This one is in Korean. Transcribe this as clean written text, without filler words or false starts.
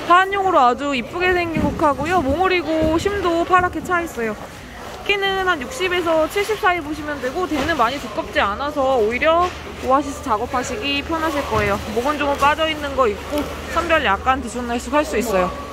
하안용으로 아주 이쁘게 생긴 국화고요. 몽우리고 심도 파랗게 차 있어요. 크기는 한 60에서 70 사이 보시면 되고 대는 많이 두껍지 않아서 오히려 오아시스 작업하시기 편하실 거예요. 모건종은 빠져있는 거 있고 선별 약간 뒤죽날쑥 할 수 있어요.